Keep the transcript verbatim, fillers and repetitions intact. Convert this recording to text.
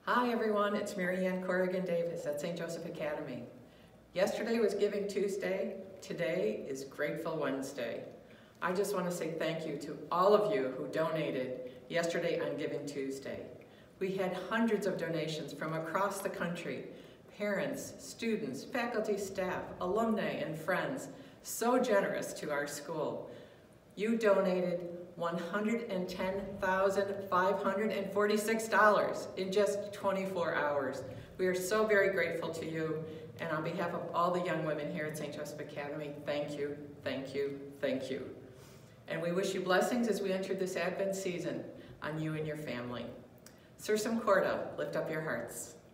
Hi everyone, it's Mary Ann Corrigan Davis at Saint Joseph Academy. Yesterday was Giving Tuesday, today is Grateful Wednesday. I just want to say thank you to all of you who donated yesterday on Giving Tuesday. We had hundreds of donations from across the country, parents, students, faculty, staff, alumni, and friends, so generous to our school. You donated one hundred ten thousand five hundred forty-six dollars in just twenty-four hours. We are so very grateful to you, and on behalf of all the young women here at Saint Joseph Academy, thank you, thank you, thank you. And we wish you blessings as we enter this Advent season on you and your family. Sursum Corda, lift up your hearts.